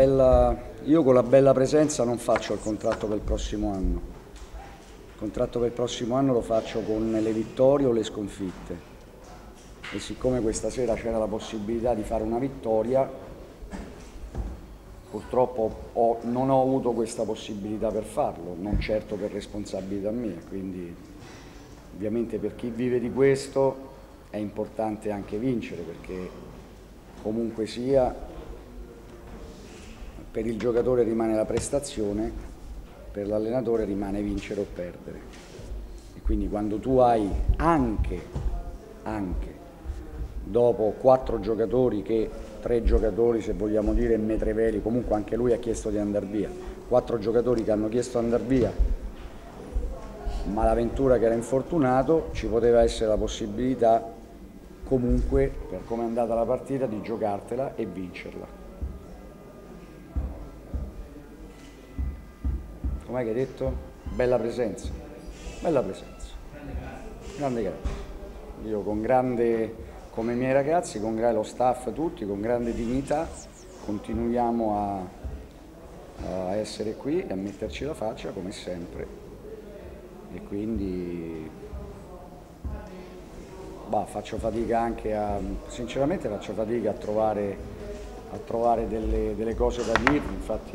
io con la bella presenza non faccio il contratto per il prossimo anno. Il contratto per il prossimo anno lo faccio con le vittorie o le sconfitte. E siccome questa sera c'era la possibilità di fare una vittoria, purtroppo non ho avuto questa possibilità per farlo, non certo per responsabilità mia, quindi ovviamente per chi vive di questo è importante anche vincere, perché comunque sia per il giocatore rimane la prestazione, per l'allenatore rimane vincere o perdere. E quindi quando tu hai anche dopo 4 giocatori, che 3 giocatori se vogliamo dire Metreveli, comunque anche lui ha chiesto di andare via, 4 giocatori che hanno chiesto di andare via, ma la Ventura che era infortunato, ci poteva essere la possibilità comunque, per come è andata la partita, di giocartela e vincerla. Com'è che hai detto? Bella presenza, grande grazie. Io con grande, come i miei ragazzi, con lo staff tutti, con grande dignità, continuiamo a essere qui e a metterci la faccia come sempre. E quindi faccio fatica anche sinceramente faccio fatica a trovare delle cose da dirvi, infatti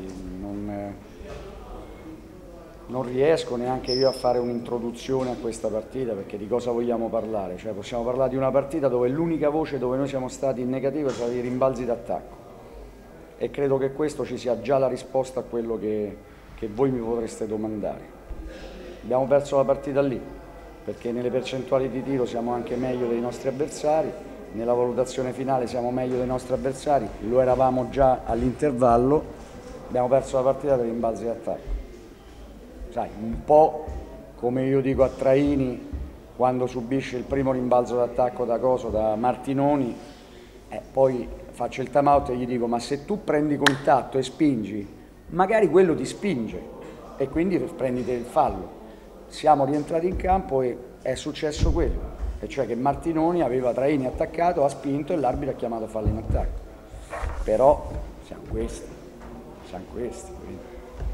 non riesco neanche io a fare un'introduzione a questa partita, perché di cosa vogliamo parlare? Cioè possiamo parlare di una partita dove l'unica voce dove noi siamo stati in negativo è stata i rimbalzi d'attacco, e credo che questo ci sia già la risposta a quello che voi mi potreste domandare. Abbiamo perso la partita lì, perché nelle percentuali di tiro siamo anche meglio dei nostri avversari, nella valutazione finale siamo meglio dei nostri avversari, lo eravamo già all'intervallo, abbiamo perso la partita per i rimbalzi d'attacco. Sai, un po' come io dico a Traini quando subisce il primo rimbalzo d'attacco da Martinoni, poi faccio il time out e gli dico: ma se tu prendi contatto e spingi, magari quello ti spinge e quindi prendite il fallo. Siamo rientrati in campo e è successo quello, e cioè che Martinoni aveva Traini attaccato, ha spinto e l'arbitro ha chiamato fallo in attacco. Però siamo questi. Quindi.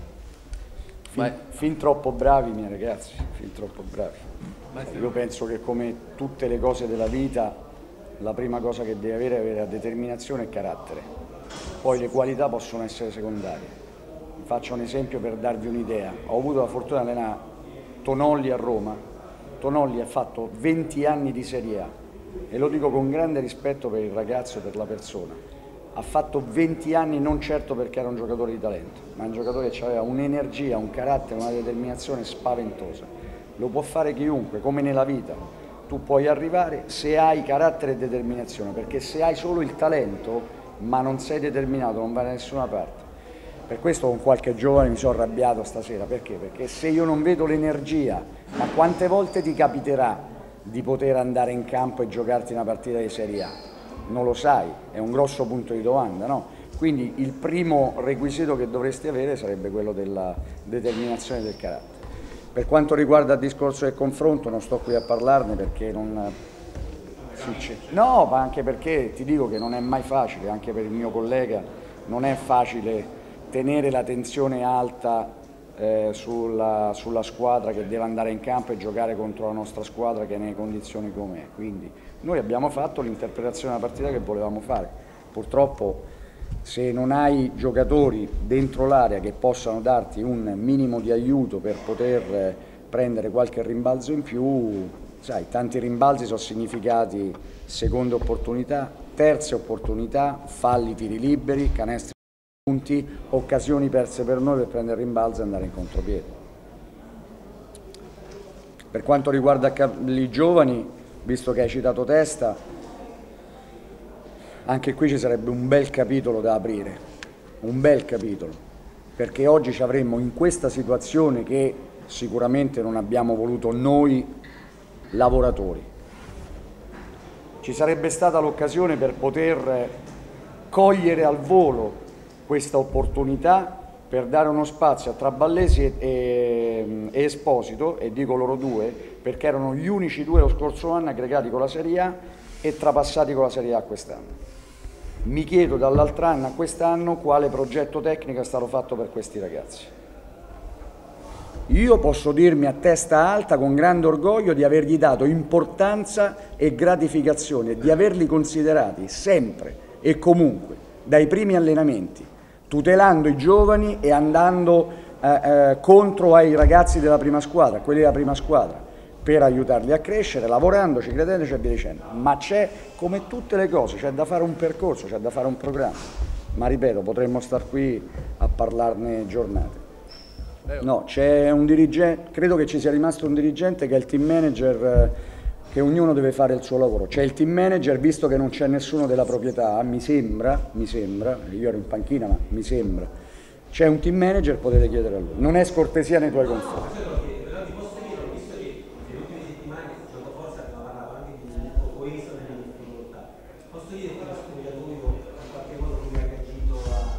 Fin troppo bravi, miei ragazzi, fin troppo bravi. Io penso che, come tutte le cose della vita, la prima cosa che devi avere è determinazione e carattere. Poi le qualità possono essere secondarie. Faccio un esempio per darvi un'idea. Ho avuto la fortuna di allenare Tonolli a Roma. Tonolli ha fatto 20 anni di Serie A, e lo dico con grande rispetto per il ragazzo e per la persona. Ha fatto 20 anni non certo perché era un giocatore di talento, ma un giocatore che aveva un'energia, un carattere, una determinazione spaventosa. Lo può fare chiunque, come nella vita. Tu puoi arrivare se hai carattere e determinazione, perché se hai solo il talento ma non sei determinato non vai da nessuna parte. Per questo con qualche giovane mi sono arrabbiato stasera, perché? Perché se io non vedo l'energia, ma quante volte ti capiterà di poter andare in campo e giocarti una partita di Serie A? Non lo sai, è un grosso punto di domanda, no? Quindi il primo requisito che dovresti avere sarebbe quello della determinazione del carattere. Per quanto riguarda il discorso del confronto, non sto qui a parlarne perché no, ma anche perché ti dico che non è mai facile, anche per il mio collega non è facile tenere la tensione alta sulla squadra che deve andare in campo e giocare contro la nostra squadra che è nelle condizioni come è. Quindi noi abbiamo fatto l'interpretazione della partita che volevamo fare. Purtroppo, se non hai giocatori dentro l'area che possano darti un minimo di aiuto per poter prendere qualche rimbalzo in più, sai, tanti rimbalzi sono significati seconde opportunità, terze opportunità, falli, tiri liberi, canestri, punti, occasioni perse per noi per prendere il rimbalzo e andare in contropiede. Per quanto riguarda i giovani, visto che hai citato Testa, anche qui ci sarebbe un bel capitolo da aprire, un bel capitolo, perché oggi ci avremmo in questa situazione che sicuramente non abbiamo voluto noi lavoratori. Ci sarebbe stata l'occasione per poter cogliere al volo questa opportunità per dare uno spazio a Traballesi e Esposito, e dico loro due perché erano gli unici due lo scorso anno aggregati con la Serie A e trapassati con la Serie A quest'anno. Mi chiedo dall'altro anno a quest'anno quale progetto tecnico è stato fatto per questi ragazzi. Io posso dirmi a testa alta, con grande orgoglio, di avergli dato importanza e gratificazione, di averli considerati sempre e comunque, dai primi allenamenti, tutelando i giovani e andando contro ai ragazzi della prima squadra, quelli della prima squadra, per aiutarli a crescere, lavorandoci, credendoci e via dicendo. Ma c'è, come tutte le cose, c'è da fare un percorso, c'è da fare un programma. Ma ripeto, potremmo star qui a parlarne giornate. No, c'è un dirigente, credo che ci sia rimasto un dirigente che è il team manager, che ognuno deve fare il suo lavoro. C'è il team manager, visto che non c'è nessuno della proprietà, mi sembra, io ero in panchina ma mi sembra, c'è un team manager, potete chiedere a lui. Non è scortesia nei tuoi confronti. Però ti posso dire, visto che nelle ultime settimane il gioco forza parlava anche di coeso nelle difficoltà, posso dire che lo spogliatoio in qualche modo mi ha reagito a...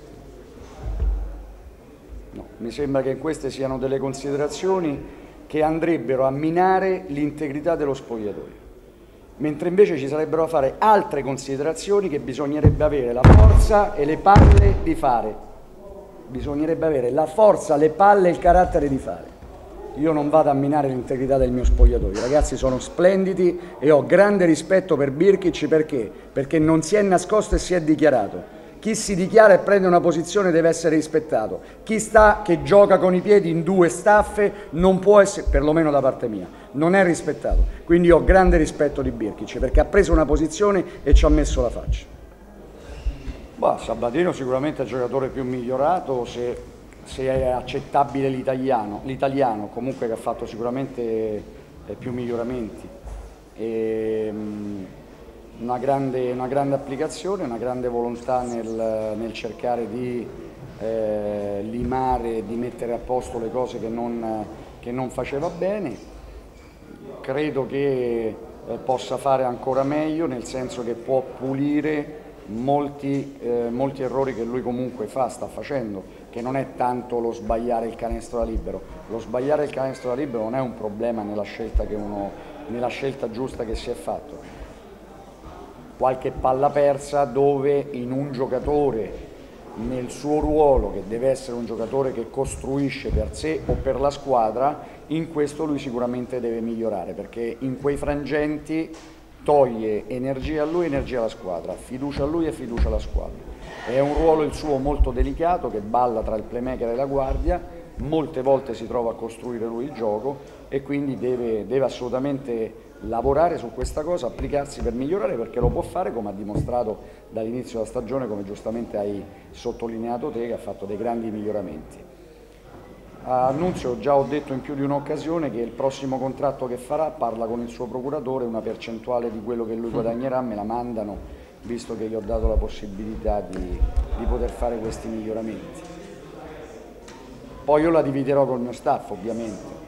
No, mi sembra che queste siano delle considerazioni che andrebbero a minare l'integrità dello spogliatoio, mentre invece ci sarebbero da fare altre considerazioni che bisognerebbe avere la forza e le palle di fare. Bisognerebbe avere la forza, le palle e il carattere di fare. Io non vado a minare l'integrità del mio spogliatoio, i ragazzi sono splendidi e ho grande rispetto per Birkic, perché? Perché non si è nascosto e si è dichiarato. Chi si dichiara e prende una posizione deve essere rispettato. Chi sta, che gioca con i piedi in due staffe, non può essere, perlomeno da parte mia, non è rispettato. Quindi ho grande rispetto di Birkic, perché ha preso una posizione e ci ha messo la faccia. Bah, Sabatino sicuramente è il giocatore più migliorato, se è accettabile l'italiano, comunque che ha fatto sicuramente più miglioramenti. Una grande applicazione, una grande volontà nel cercare di limare, di mettere a posto le cose che non faceva bene. Credo che possa fare ancora meglio, nel senso che può pulire molti errori che lui comunque sta facendo, che non è tanto lo sbagliare il canestro da libero. Lo sbagliare il canestro da libero non è un problema nella scelta giusta che si è fatto. Qualche palla persa dove in un giocatore, nel suo ruolo, che deve essere un giocatore che costruisce per sé o per la squadra, in questo lui sicuramente deve migliorare, perché in quei frangenti toglie energia a lui e energia alla squadra, fiducia a lui e fiducia alla squadra. È un ruolo il suo molto delicato, che balla tra il playmaker e la guardia, molte volte si trova a costruire lui il gioco e quindi deve assolutamente lavorare su questa cosa, applicarsi per migliorare, perché lo può fare, come ha dimostrato dall'inizio della stagione, come giustamente hai sottolineato te, che ha fatto dei grandi miglioramenti. A Nunzio già ho detto in più di un'occasione che il prossimo contratto che farà, parla con il suo procuratore, una percentuale di quello che lui guadagnerà me la mandano, visto che gli ho dato la possibilità di poter fare questi miglioramenti. Poi io la dividerò col mio staff, ovviamente.